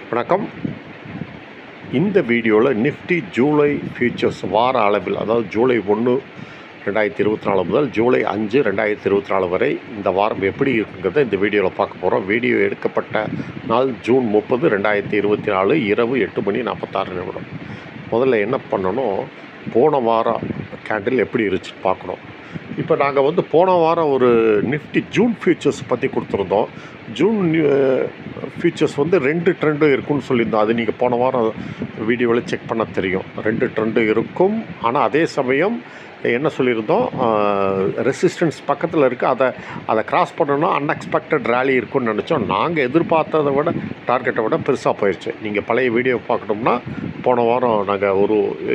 வணக்கம். இந்த வீடியோவில் நிஃப்டி ஜூலை ஃபியூச்சர்ஸ் வார அளவில், அதாவது ஜூலை 1, 2024 முதல் ஜூலை 5, 2024 வரை இந்த வாரம் எப்படி இருக்குங்கிறத இந்த வீடியோவில் பார்க்க போகிறோம். வீடியோ எடுக்கப்பட்ட நாள் ஜூன் 30, 2024 இரவு 8:46. முதல்ல என்ன பண்ணணும், போன வாரம் கேண்டில் எப்படி இருந்துச்சுன்னு பார்க்கணும். இப்போ நாங்கள் போன வாரம் ஒரு நிஃப்டி ஜூன் ஃபியூச்சர்ஸ் பற்றி கொடுத்துருந்தோம். ஜூன் ஃபியூச்சர்ஸ் 2 ட்ரெண்டும் இருக்குன்னு சொல்லியிருந்தோம். அது நீங்கள் போன வாரம் வீடியோவில் செக் பண்ண தெரியும். 2 ட்ரெண்டு இருக்கும். ஆனால் அதே சமயம் என்ன சொல்லியிருந்தோம், ரெசிஸ்டன்ஸ் பக்கத்தில் இருக்குது, அதை கிராஸ் பண்ணணும், அன்எக்ஸ்பெக்டட் ரேலி இருக்குன்னு நினச்சோம். நாங்கள் எதிர்பார்த்ததை விட டார்கெட்டை விட பெருசாக போயிடுச்சு. நீங்கள் பழைய வீடியோ பார்க்கணும்னா போன வாரம் நாங்கள் ஒரு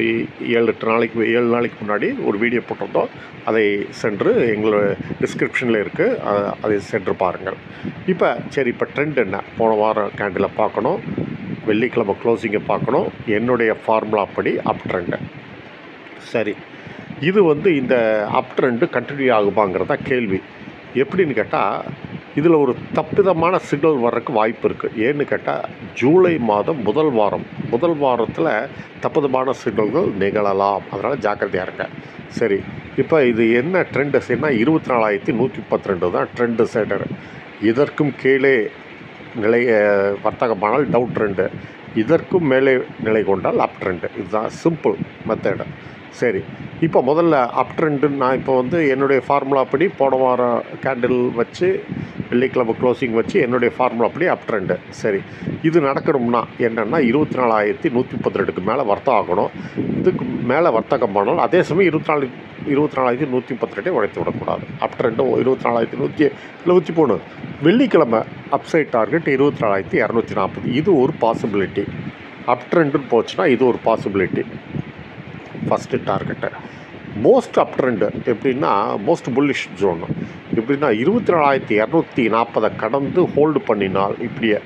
7 நாளைக்கு முன்னாடி ஒரு வீடியோ போட்டிருந்தோம். அதை சென்று எங்களோட டிஸ்கிரிப்ஷனில் இருக்குது, அதை சென்று பாருங்கள். இப்போ ட்ரெண்ட் என்ன, போன வாரம் கேண்டிலை பார்க்கணும், வெள்ளிக்கிழமை க்ளோசிங்கை பார்க்கணும். என்னுடைய ஃபார்முலா படி அப் ட்ரெண்டு. சரி, இது இந்த அப் ட்ரெண்டு கண்டினியூ ஆகுமாங்கிறதா கேள்வி. எப்படின்னு கேட்டால், இதில் ஒரு தப்பிதமான சிக்னல் வர்றதுக்கு வாய்ப்பு இருக்குது. ஏன்னு கேட்டால், ஜூலை மாதம் முதல் வாரத்தில் தப்பிதமான சிக்னல்கள் நிகழலாம். அதனால் ஜாக்கிரதையாக இருங்க. சரி, இப்போ இது என்ன ட்ரெண்டு செய்யணும்னா 24,132 தான் ட்ரெண்டு சைடர். இதற்கும் கீழே வர்த்தகமானால் டவுன் ட்ரெண்டு, இதற்கும் மேலே நிலை கொண்டால் அப் ட்ரெண்டு. இதுதான் சிம்பிள் மெத்தடு. சரி, இப்போ முதல்ல அப் ட்ரெண்டு. நான் இப்போ என்னுடைய ஃபார்முலா படி போன வாரம் கேண்டில் வச்சு வெள்ளிக்கிழமை க்ளோசிங் வச்சு என்னுடைய ஃபார்முலா படி அப் ட்ரெண்டு. சரி, இது நடக்கணும்னா என்னென்னா 24,132க்கு மேலே வர்த்தகம் ஆகணும். இதுக்கு மேலே வர்த்தகம் பண்ணணும். அதே சமயம் 24,132 உடைத்து விடக்கூடாது. Up trend 24,173. வெள்ளிக்கிழமை அப்சைட் டார்கெட் 24,240. இது ஒரு பாசிபிலிட்டி. அப் ட்ரெண்டுன்னு போச்சுன்னா இது ஒரு possibility. First target. Most up trend எப்படின்னா, மோஸ்ட் புல்லிஷ் ஜோன் எப்படின்னா 24,240 கடந்து ஹோல்டு பண்ணினால் இப்படியே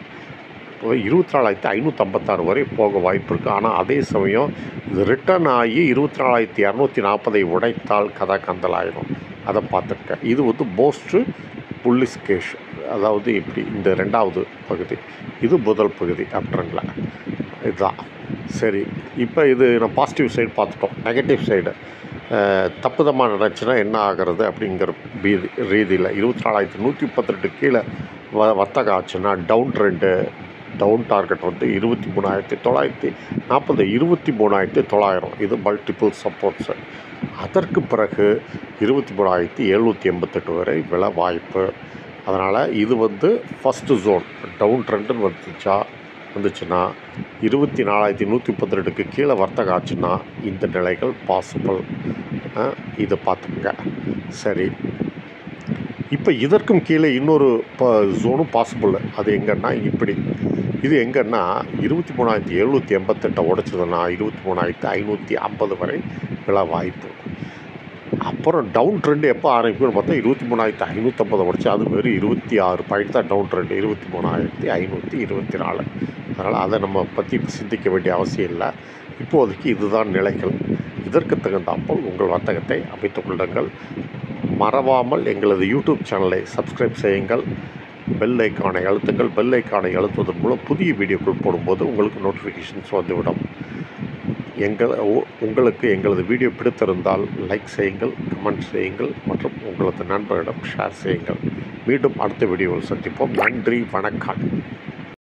24,556 வரை போக வாய்ப்பு இருக்குது. ஆனால் அதே சமயம் இது ரிட்டர்ன் ஆகி 24,240 உடைத்தால் கதை கந்தலாயிடும். அதை பார்த்துருக்கேன். இது மோஸ்ட்டு புல்லிஷ் கேஷ். அதாவது இப்படி இந்த 2வது பகுதி, இது முதல் பகுதி அப் ட்ரெண்டில். இதுதான். சரி, இப்போ இது நான் பாசிட்டிவ் சைடு பார்த்துட்டோம். நெகட்டிவ் சைடு தப்புதமாக நினச்சின்னா என்ன ஆகிறது அப்படிங்கிற ரீதியில் 24,132 கீழே வர்த்தகம் ஆச்சுன்னா டவுன் ட்ரெண்டு. Down target 23,940, 23,900. இது மல்டிபிள் சப்போர்ட்ஸு. அதற்கு பிறகு 23,788 வரை விலை வாய்ப்பு. அதனால் இது ஃபஸ்ட்டு ஜோன். டவுன் ட்ரெண்டுன்னு வந்துச்சுன்னா 24,132க்கு கீழே வர்த்தகம் ஆச்சுன்னா இந்த நிலைகள் பாசிபிள். இதை பார்த்துங்க. சரி, இப்போ இதற்கும் கீழே இன்னொரு ஜோனும் பாசிபிள். அது எங்கன்னா இது எங்கன்னா 23,788 உடைச்சதுன்னா 23,550 வரை விலை வாய்ப்பு. அப்புறம் டவுன் ட்ரெண்டு எப்போ ஆரம்பிக்கும்னு பார்த்தா 23,550 உடைச்சு அது வெறும் 26 பாயிண்ட் தான் டவுன் ட்ரெண்டு. 23,524. அதனால் அதை நம்ம பற்றி சிந்திக்க வேண்டிய அவசியம் இல்லை. இப்போதைக்கு இதுதான் நிலைகள். இதற்கு தகுந்தாற்போல் உங்கள் வர்த்தகத்தை அமைத்துக் கொள்ளுங்கள். மறவாமல் எங்களது யூடியூப் சேனலை சப்ஸ்கிரைப் செய்யுங்கள். பெல் ஐக்கானை அழுத்துங்கள். பெல் ஐக்கானை அழுத்துவதன் மூலம் புதிய வீடியோக்கள் போடும்போது உங்களுக்கு நோட்டிஃபிகேஷன்ஸ் வந்துவிடும். உங்களுக்கு எங்களது வீடியோ பிடித்திருந்தால் லைக் செய்யுங்கள், கமெண்ட் செய்யுங்கள் மற்றும் உங்களது நண்பரிடம் ஷேர் செய்யுங்கள். மீண்டும் அடுத்த வீடியோவில் சந்திப்போம். நன்றி, வணக்கம்.